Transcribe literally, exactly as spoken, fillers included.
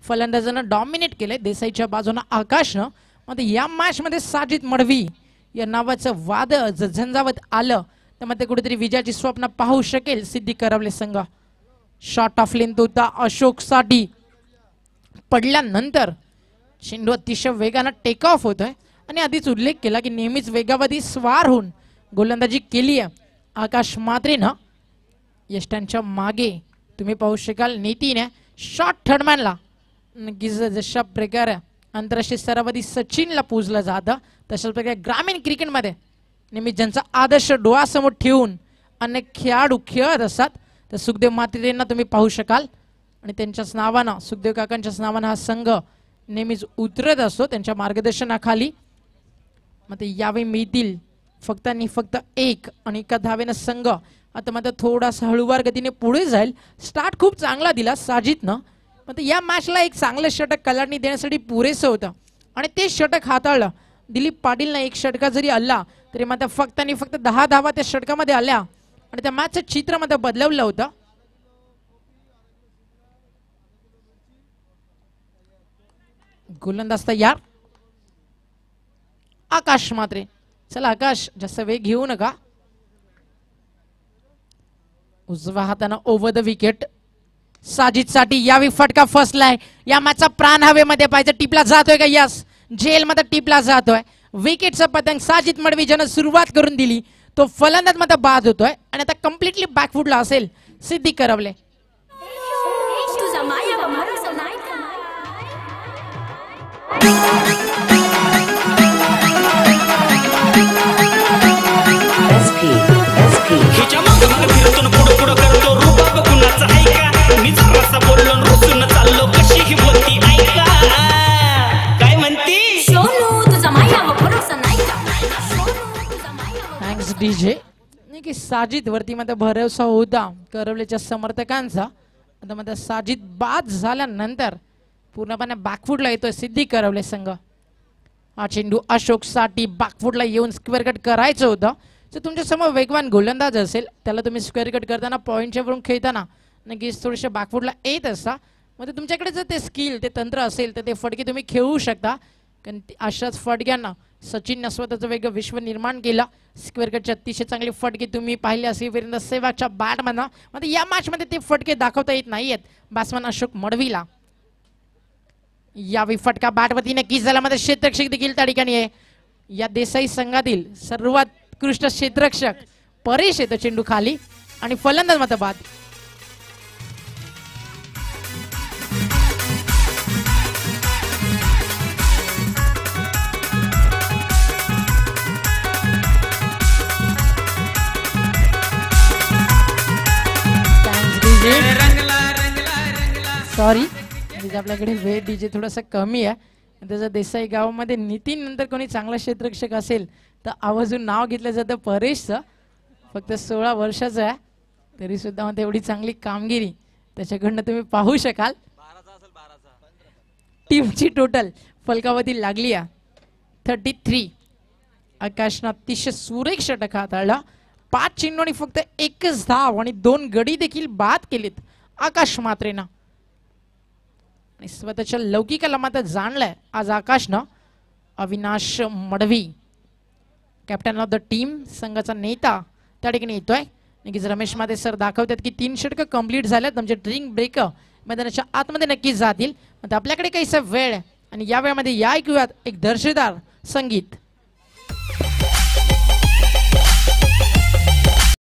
फलंदाजांना डॉमिनेट केले देसाईच्या बाजूने आकाशनं. मध्ये या मॅच मध्ये साजिद मडवी या नावाचं वादळ जर झंझावत आलं तर मध्ये कुठेतरी विजयाची स्वप्न पाहू शकेल सिद्धी करवले संघ. शॉट ऑफ लेंथ होता अशोक साठी पडल्यानंतर चेंडू अतिशय वेगानं टेक ऑफ होतोय आणि आधीच उल्लेख केला की नेहमीच वेगावधी स्वार होऊन गोलंदाजी केली आहे आकाश म्हात्रेनं. यष्टांच्या मागे तुम्ही पाहू शकाल नीतीने शॉट थर्डमॅनला नक्कीच जशा प्रकारे आंतरराष्ट्रीय स्तरावरती सचिनला पूजलं जातं तशाच प्रकारे ग्रामीण क्रिकेटमध्ये नेहमी ज्यांचा आदर्श डोळ्यासमोर ठेवून अनेक खेळाडू खेळत असतात तर सुखदेव म्हात्रेंना तुम्ही पाहू शकाल आणि त्यांच्याच नावानं सुखदेव काकांच्याच नावानं हा संघ नेहमीच उतरत असतो त्यांच्या मार्गदर्शनाखाली. मग ते यावेळी मिळतील फक्त आणि फक्त एक आणि एका धावेनं संघ आता मात्र थोडासा हळूवार गतीने पुढे जाईल. स्टार्ट खूप चांगला दिला साजिदनं. मग या मॅचला एक चांगलं षटक कलाडणी देण्यासाठी पुरेसं होतं आणि ते षटक हाताळलं. दिलीप पाटीलनं एक षटका जरी आला तरी मात्र फक्त आणि फक्त दहा धावा त्या षटकामध्ये आल्या आणि त्या मॅचचं चित्र मात्र बदलवलं होतं. गोलंदाज तयार आकाश म्हात्रे. चला आकाश जास्त वेग घेऊ नका. उजव्या हाताने ओव्हर द विकेट साजिद साठी यावी फटका फसलाय. या मॅचचा प्राण हवेमध्ये पाहिजे. टिपला जातोय का? यस जेल मध्ये टिपला जातोय. विकेटचा पतंग साजिद मडवी ज्यानं सुरुवात करून दिली तो फलंदाज मध्ये बाद होतोय आणि आता कम्प्लिटली बॅकफुटला असेल सिद्धी करवले. Thanks DJ. नाही की साजिद वरती मध्ये भरोसा होता करवलेच्या समर्थकांचा. आता मध्ये साजिद बाद झाल्यानंतर पूर्णपणे बॅकफुटला येतोय सिद्धी करवले संघ. हा चेंडू अशोक साठी बॅकफुटला येऊन स्क्वेअर कट करायचं होतं. जर तुमच्या समोर वेगवान गोलंदाज असेल त्याला तुम्ही स्क्वेअर कट करताना पॉईंटच्या वरून खेळताना नक्कीच थोडेसे बॅकफुटला येत असता. म्हणजे तुमच्याकडे जर ते स्किल ते तंत्र असेल तर ते फटके तुम्ही खेळू शकता. कारण अशाच फटक्यांना सचिननं स्वतःचं वेगळं विश्व निर्माण केला. स्क्वेअर कटचे अतिशय चांगले फटके तुम्ही पाहिले असेल वीरेंद्र सेहवागच्या बॅटमधनं. म्हणजे या मॅचमध्ये ते फटके दाखवता येत नाहीयेत बॅट्समन अशोक मडवीला. यावेळी फटका बॅटवरती नक्कीच झाला. मध्ये क्षेत्ररक्षक देखील त्या ठिकाणी आहे. या देसाई संघातील सर्वात उत्कृष्ट क्षेत्ररक्षक परेश येतो चेंडू खाली आणि फलंदाज मात्र बाद. सॉरी आपल्याकडे वेळ डीजे थोडासा कमी आहे. त्याचा देसाई गावामध्ये नितीन नंतर कोणी चांगला क्षेत्ररक्षक असेल तर आवाजून नाव घेतलं जातं परेशचं. फक्त सोळा वर्षाचं आहे तरी सुद्धा मध्ये एवढी चांगली कामगिरी त्याच्याकडनं तुम्ही पाहू शकाल. टीमची टोटल फलकावधी लागली आहे थर्टी थ्री. आकाशनं अतिशय सुरेख षटक हाताळला. पाच चेंडू आणि फक्त एकच धाव आणि दोन गडी देखील बाद केलीत आकाश म्हात्रेनं. आणि स्वतःच्या लौकिकाला मात्र जाणलंय आज आकाशनं. Avinash Madvi captain of the team संघाचा नेता त्या ठिकाणी येतोय. नक्कीच रमेश माते सर दाखवतात की तीन षटकं कंप्लीट झाल्यात. तुमचे ड्रिंक ब्रेक मैदानाच्या आतमध्ये नक्कीच जातील. आपल्याकडे काहीसा वेळ आणि या वेळामध्ये या ऐकूयात एक दर्जेदार संगीत.